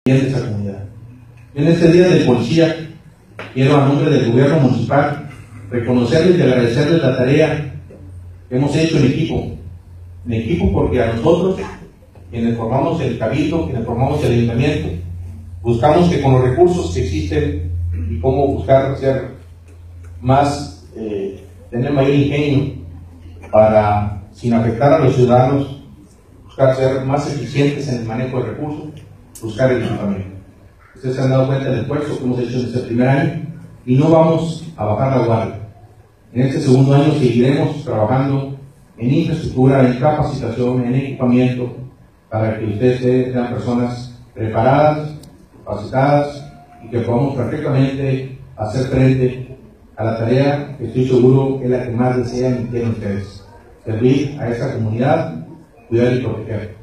de esa comunidad. En este Día del Policía, quiero a nombre del gobierno municipal reconocerles y agradecerles la tarea que hemos hecho en equipo porque a nosotros, quienes formamos el cabildo, quienes formamos el ayuntamiento, buscamos que con los recursos que existen y cómo buscar ser más, tener mayor ingenio para, sin afectar a los ciudadanos, buscar ser más eficientes en el manejo de recursos, buscar el equipamiento. Ustedes se han dado cuenta del esfuerzo que hemos hecho en este primer año y no vamos a bajar la guardia. En este segundo año seguiremos trabajando en infraestructura, en capacitación, en equipamiento, para que ustedes sean personas preparadas, capacitadas y que podamos perfectamente hacer frente a la tarea que estoy seguro que es la que más desean y quieren ustedes: servir a esa comunidad, cuidar y proteger.